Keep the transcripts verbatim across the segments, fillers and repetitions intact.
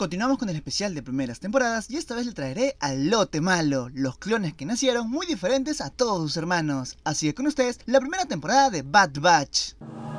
Continuamos con el especial de primeras temporadas y esta vez le traeré al lote malo, los clones que nacieron muy diferentes a todos sus hermanos. Así que con ustedes, la primera temporada de Bad Batch.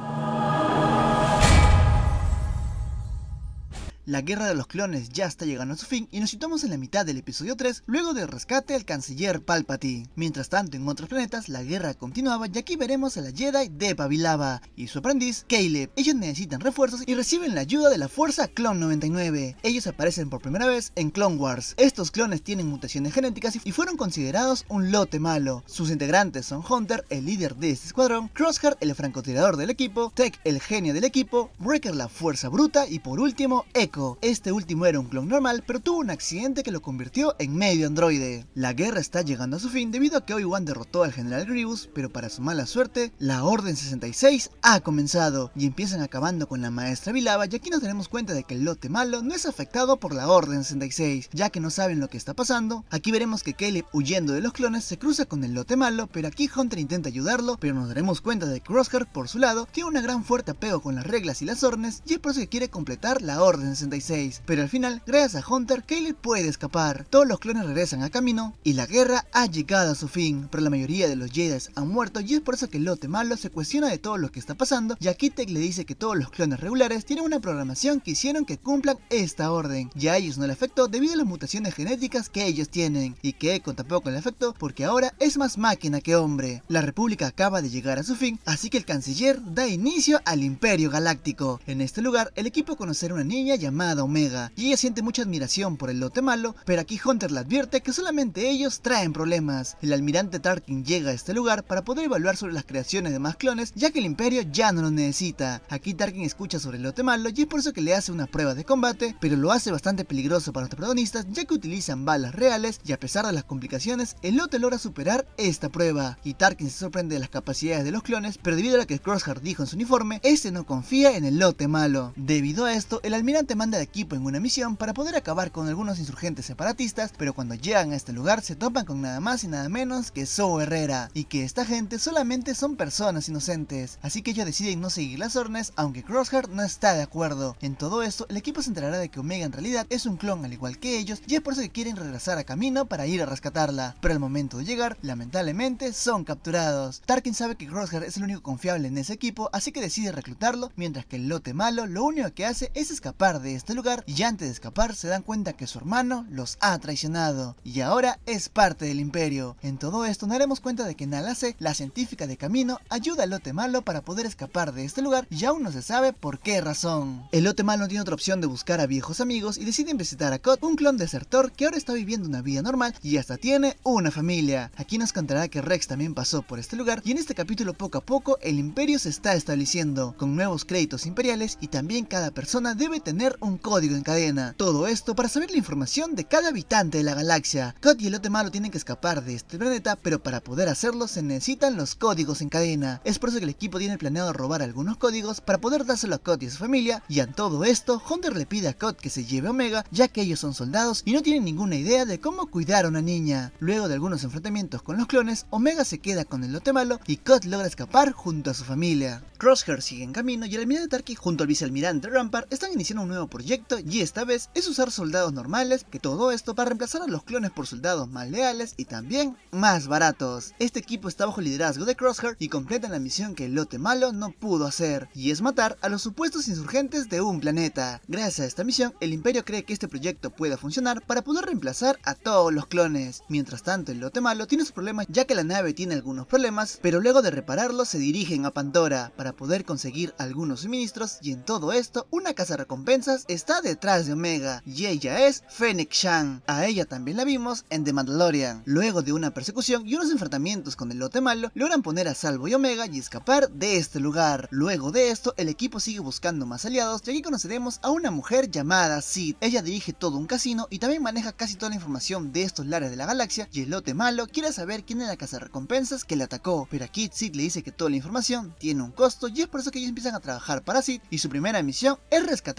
La guerra de los clones ya está llegando a su fin y nos situamos en la mitad del episodio tres, luego del rescate al canciller Palpatine. Mientras tanto, en otros planetas, la guerra continuaba y aquí veremos a la Jedi Deba Vilava y su aprendiz, Caleb. Ellos necesitan refuerzos y reciben la ayuda de la Fuerza Clon noventa y nueve. Ellos aparecen por primera vez en Clone Wars. Estos clones tienen mutaciones genéticas y fueron considerados un lote malo. Sus integrantes son Hunter, el líder de este escuadrón, Crosshair, el francotirador del equipo, Tech, el genio del equipo, Wrecker, la fuerza bruta y por último, Echo. Este último era un clon normal, pero tuvo un accidente que lo convirtió en medio androide. La guerra está llegando a su fin debido a que Obi-Wan derrotó al general Grievous, pero para su mala suerte, la Orden sesenta y seis ha comenzado y empiezan acabando con la maestra Vilava, y aquí nos daremos cuenta de que el lote malo no es afectado por la Orden sesenta y seis, ya que no saben lo que está pasando. Aquí veremos que Caleb, huyendo de los clones, se cruza con el lote malo, pero aquí Hunter intenta ayudarlo, pero nos daremos cuenta de que Crosshair, por su lado, tiene una gran fuerte apego con las reglas y las órdenes, y es por eso que quiere completar la Orden sesenta y seis, pero al final, gracias a Hunter, Caleb puede escapar. Todos los clones regresan a camino y la guerra ha llegado a su fin, pero la mayoría de los Jedi han muerto y es por eso que el lote malo se cuestiona de todo lo que está pasando, y aquí Tech le dice que todos los clones regulares tienen una programación que hicieron que cumplan esta orden, y a ellos no le afectó debido a las mutaciones genéticas que ellos tienen, y que Echo tampoco le afectó porque ahora es más máquina que hombre. La república acaba de llegar a su fin, así que el canciller da inicio al Imperio Galáctico. En este lugar, el equipo conocerá a una niña llamada Omega, y ella siente mucha admiración por el lote malo, pero aquí Hunter le advierte que solamente ellos traen problemas. El almirante Tarkin llega a este lugar para poder evaluar sobre las creaciones de más clones, ya que el imperio ya no lo necesita. Aquí Tarkin escucha sobre el lote malo y es por eso que le hace una prueba de combate, pero lo hace bastante peligroso para los protagonistas, ya que utilizan balas reales, y a pesar de las complicaciones, el lote logra superar esta prueba, y Tarkin se sorprende de las capacidades de los clones, pero debido a lo que Crosshair dijo en su uniforme, este no confía en el lote malo. Debido a esto, el almirante manda de equipo en una misión para poder acabar con algunos insurgentes separatistas, pero cuando llegan a este lugar se topan con nada más y nada menos que Saw Gerrera, y que esta gente solamente son personas inocentes, así que ellos deciden no seguir las órdenes, aunque Crosshair no está de acuerdo. En todo esto, el equipo se enterará de que Omega en realidad es un clon al igual que ellos, y es por eso que quieren regresar a camino para ir a rescatarla, pero al momento de llegar, lamentablemente son capturados. Tarkin sabe que Crosshair es el único confiable en ese equipo, así que decide reclutarlo, mientras que el lote malo lo único que hace es escapar de este lugar, y antes de escapar se dan cuenta que su hermano los ha traicionado y ahora es parte del imperio. En todo esto nos daremos cuenta de que Nala Se, la científica de camino, ayuda al lote malo para poder escapar de este lugar, y aún no se sabe por qué razón. El lote malo no tiene otra opción de buscar a viejos amigos y deciden visitar a Cod, un clon desertor que ahora está viviendo una vida normal y hasta tiene una familia. Aquí nos contará que Rex también pasó por este lugar, y en este capítulo poco a poco el imperio se está estableciendo con nuevos créditos imperiales, y también cada persona debe tener un código en cadena. Todo esto para saber la información de cada habitante de la galaxia. Cod y el lote malo tienen que escapar de este planeta, pero para poder hacerlo se necesitan los códigos en cadena. Es por eso que el equipo tiene planeado robar algunos códigos para poder dárselo a Cod y a su familia, y en todo esto Hunter le pide a Cod que se lleve a Omega, ya que ellos son soldados y no tienen ninguna idea de cómo cuidar a una niña. Luego de algunos enfrentamientos con los clones, Omega se queda con el lote malo y Cod logra escapar junto a su familia. Crosshair sigue en camino y el almirante Tarkin junto al vicealmirante Rampart están iniciando un nuevo proyecto, y esta vez es usar soldados normales, que todo esto para reemplazar a los clones por soldados más leales y también más baratos. Este equipo está bajo el liderazgo de Crosshair y completan la misión que el lote malo no pudo hacer, y es matar a los supuestos insurgentes de un planeta. Gracias a esta misión, el imperio cree que este proyecto pueda funcionar para poder reemplazar a todos los clones. Mientras tanto, el lote malo tiene sus problemas, ya que la nave tiene algunos problemas, pero luego de repararlos se dirigen a Pandora para poder conseguir algunos suministros, y en todo esto una cazarrecompensas está detrás de Omega, y ella es Fennec Shand. A ella también la vimos en The Mandalorian. Luego de una persecución y unos enfrentamientos con el lote malo, logran poner a salvo a Omega y escapar de este lugar. Luego de esto, el equipo sigue buscando más aliados, y aquí conoceremos a una mujer llamada Sid. Ella dirige todo un casino y también maneja casi toda la información de estos lares de la galaxia, y el lote malo quiere saber quién es la cazarrecompensas que le atacó, pero aquí Sid le dice que toda la información tiene un costo, y es por eso que ellos empiezan a trabajar para Sid, y su primera misión es rescatar a una niña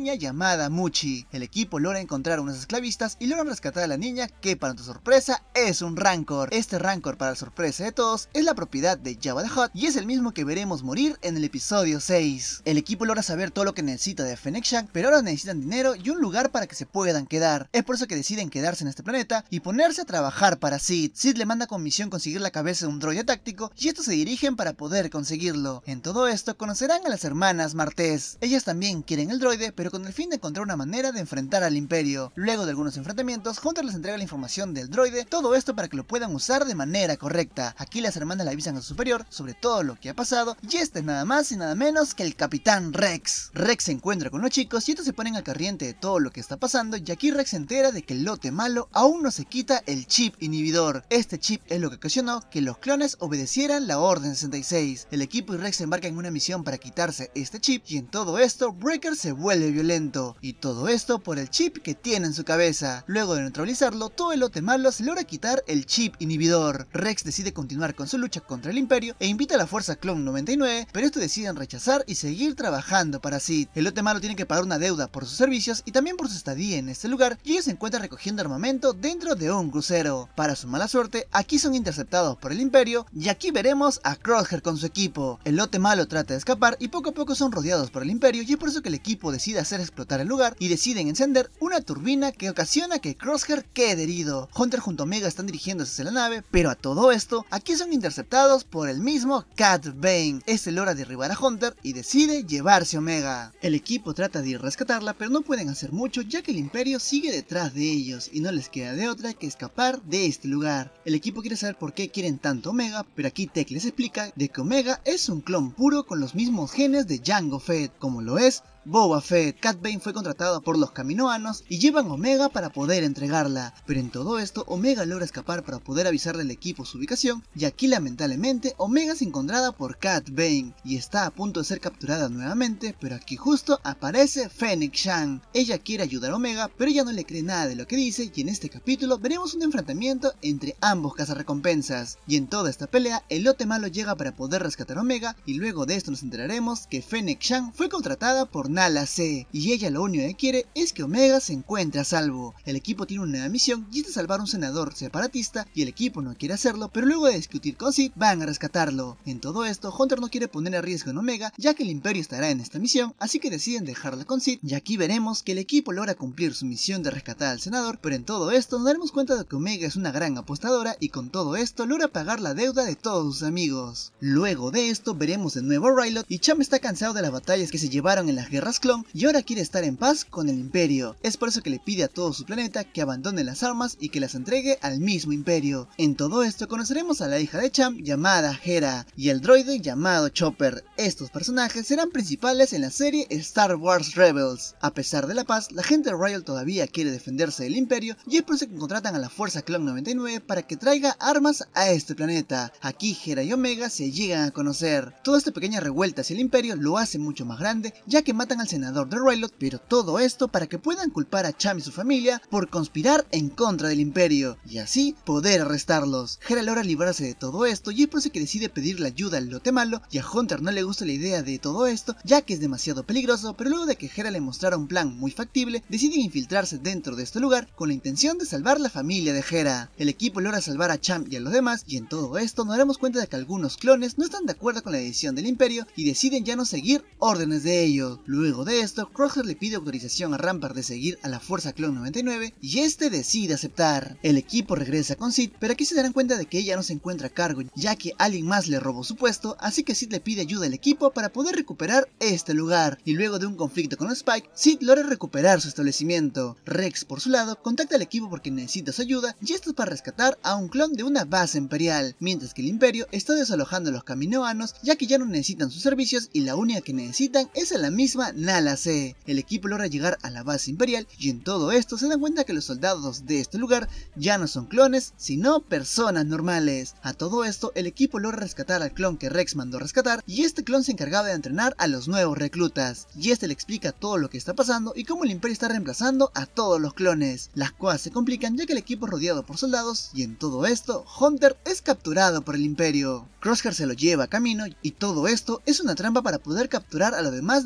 niña llamada Muchi. El equipo logra encontrar a unos esclavistas y logran rescatar a la niña, que para nuestra sorpresa es un Rancor. Este Rancor, para la sorpresa de todos, es la propiedad de Jabba the Hutt y es el mismo que veremos morir en el episodio seis. El equipo logra saber todo lo que necesita de Fennec Shand, pero ahora necesitan dinero y un lugar para que se puedan quedar. Es por eso que deciden quedarse en este planeta y ponerse a trabajar para Sid. Sid le manda con misión conseguir la cabeza de un droide táctico y estos se dirigen para poder conseguirlo. En todo esto conocerán a las hermanas Martez. Ellas también quieren el droide, pero con el fin de encontrar una manera de enfrentar al Imperio. Luego de algunos enfrentamientos, Hunter les entrega la información del droide, todo esto para que lo puedan usar de manera correcta. Aquí las hermanas le avisan a su superior sobre todo lo que ha pasado y este es nada más y nada menos que el Capitán Rex. Rex se encuentra con los chicos y estos se ponen al corriente de todo lo que está pasando y aquí Rex se entera de que el lote malo aún no se quita el chip inhibidor. Este chip es lo que ocasionó que los clones obedecieran la Orden sesenta y seis. El equipo y Rex se embarcan en una misión para quitarse este chip y en todo esto Breaker se vuelve violento y todo esto por el chip que tiene en su cabeza. Luego de neutralizarlo, todo el lote malo se logra quitar el chip inhibidor. Rex decide continuar con su lucha contra el Imperio e invita a la Fuerza Clon noventa y nueve, pero estos deciden rechazar y seguir trabajando para Sid. El lote malo tiene que pagar una deuda por sus servicios y también por su estadía en este lugar y ellos se encuentran recogiendo armamento dentro de un crucero. Para su mala suerte, aquí son interceptados por el Imperio y aquí veremos a Crosshair con su equipo. El lote malo trata de escapar y poco a poco son rodeados por el Imperio y es por eso que el equipo decide hacer explotar el lugar y deciden encender una turbina que ocasiona que Crosshair quede herido. Hunter junto a Omega están dirigiéndose hacia la nave, pero a todo esto, aquí son interceptados por el mismo Cad Bane. Este logra derribar a Hunter y decide llevarse a Omega. El equipo trata de ir a rescatarla, pero no pueden hacer mucho ya que el Imperio sigue detrás de ellos y no les queda de otra que escapar de este lugar. El equipo quiere saber por qué quieren tanto Omega, pero aquí Tech les explica de que Omega es un clon puro con los mismos genes de Jango Fett, como lo es Boba Fett. Cad Bane fue contratado por los Kaminoanos y llevan a Omega para poder entregarla, pero en todo esto Omega logra escapar para poder avisarle al equipo su ubicación y aquí lamentablemente Omega es encontrada por Cad Bane y está a punto de ser capturada nuevamente, pero aquí justo aparece Fennec Shand. Ella quiere ayudar a Omega, pero ella no le cree nada de lo que dice y en este capítulo veremos un enfrentamiento entre ambos cazarrecompensas y en toda esta pelea el lote malo llega para poder rescatar a Omega y luego de esto nos enteraremos que Fennec Shand fue contratada por Nala Se y ella lo único que quiere es que Omega se encuentre a salvo. El equipo tiene una nueva misión y es de salvar a un senador separatista y el equipo no quiere hacerlo, pero luego de discutir con Sid van a rescatarlo. En todo esto Hunter no quiere poner a riesgo en Omega ya que el Imperio estará en esta misión, así que deciden dejarla con Sid y aquí veremos que el equipo logra cumplir su misión de rescatar al senador, pero en todo esto nos daremos cuenta de que Omega es una gran apostadora y con todo esto logra pagar la deuda de todos sus amigos. Luego de esto veremos de nuevo a Rylot y Cham está cansado de las batallas que se llevaron en las guerras Clon y ahora quiere estar en paz con el Imperio. Es por eso que le pide a todo su planeta que abandone las armas y que las entregue al mismo Imperio. En todo esto conoceremos a la hija de Cham llamada Hera y el droide llamado Chopper. Estos personajes serán principales en la serie Star Wars Rebels. A pesar de la paz, la gente de Rylot todavía quiere defenderse del Imperio y es por eso que contratan a la Fuerza Clon noventa y nueve para que traiga armas a este planeta. Aquí Hera y Omega se llegan a conocer. Toda esta pequeña revuelta hacia el Imperio lo hace mucho más grande ya que matan al senador de Rylot, pero todo esto para que puedan culpar a Cham y su familia por conspirar en contra del Imperio y así poder arrestarlos. Hera logra librarse de todo esto y es por eso que decide pedirle ayuda al lote malo y a Hunter no le gusta la idea de todo esto ya que es demasiado peligroso, pero luego de que Hera le mostrara un plan muy factible deciden infiltrarse dentro de este lugar con la intención de salvar la familia de Hera. El equipo logra salvar a Cham y a los demás y en todo esto nos daremos cuenta de que algunos clones no están de acuerdo con la decisión del Imperio y deciden ya no seguir órdenes de ellos. Luego de esto, Crosshair le pide autorización a Rampart de seguir a la Fuerza Clon noventa y nueve y este decide aceptar. El equipo regresa con Sid, pero aquí se darán cuenta de que ella no se encuentra a cargo ya que alguien más le robó su puesto, así que Sid le pide ayuda al equipo para poder recuperar este lugar y luego de un conflicto con Spike, Sid logra recuperar su establecimiento. Rex por su lado contacta al equipo porque necesita su ayuda y esto es para rescatar a un clon de una base imperial, mientras que el Imperio está desalojando a los Kaminoanos ya que ya no necesitan sus servicios y la única que necesitan es a la misma Nala Se. El equipo logra llegar a la base imperial y en todo esto se dan cuenta que los soldados de este lugar ya no son clones sino personas normales. A todo esto el equipo logra rescatar al clon que Rex mandó rescatar y este clon se encargaba de entrenar a los nuevos reclutas y este le explica todo lo que está pasando y cómo el Imperio está reemplazando a todos los clones. Las cosas se complican ya que el equipo es rodeado por soldados y en todo esto Hunter es capturado por el Imperio. Crosshair se lo lleva a camino y todo esto es una trampa para poder capturar a los demás de la Fuerza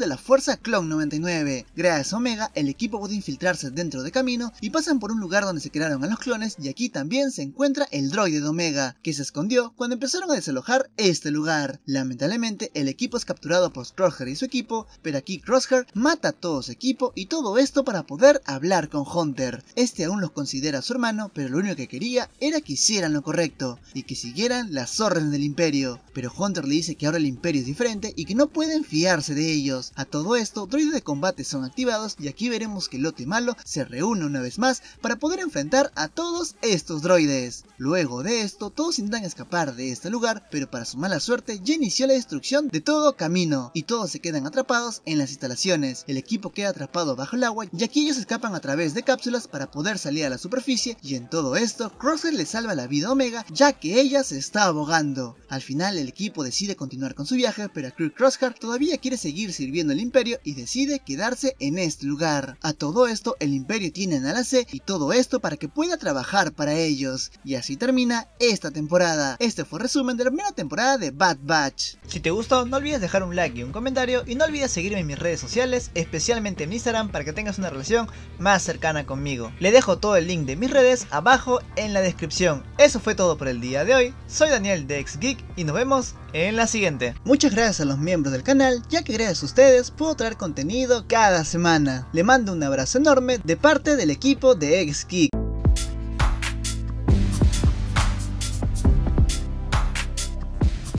regresa Clone noventa y nueve. Gracias a Omega, el equipo puede infiltrarse dentro de Kamino y pasan por un lugar donde se crearon a los clones, y aquí también se encuentra el droide de Omega, que se escondió cuando empezaron a desalojar este lugar. Lamentablemente, el equipo es capturado por Crosshair y su equipo, pero aquí Crosshair mata a todo su equipo, y todo esto para poder hablar con Hunter. Este aún los considera su hermano, pero lo único que quería era que hicieran lo correcto y que siguieran las órdenes del Imperio. Pero Hunter le dice que ahora el Imperio es diferente y que no pueden fiarse de ellos. A todo esto, droides de combate son activados, y aquí veremos que Lote Malo se reúne una vez más para poder enfrentar a todos estos droides. Luego de esto, todos intentan escapar de este lugar, pero para su mala suerte ya inició la destrucción de todo Kamino y todos se quedan atrapados en las instalaciones. El equipo queda atrapado bajo el agua, y aquí ellos escapan a través de cápsulas para poder salir a la superficie, y en todo esto Crosshair le salva la vida a Omega, ya que ella se está ahogando. Al final el equipo decide continuar con su viaje, pero Crew Crosshair todavía quiere seguir sirviendo al Imperio y decide quedarse en este lugar. A todo esto, el Imperio tiene a la C, y todo esto para que pueda trabajar para ellos. Y así termina esta temporada. Este fue el resumen de la primera temporada de Bad Batch. Si te gustó, no olvides dejar un like y un comentario, y no olvides seguirme en mis redes sociales, especialmente en Instagram, para que tengas una relación más cercana conmigo. Le dejo todo el link de mis redes abajo en la descripción. Eso fue todo por el día de hoy. Soy Daniel de X-Geek y nos vemos en la siguiente. Muchas gracias a los miembros del canal, ya que gracias a ustedes puedo traer contenido cada semana. Le mando un abrazo enorme de parte del equipo de X-Geek.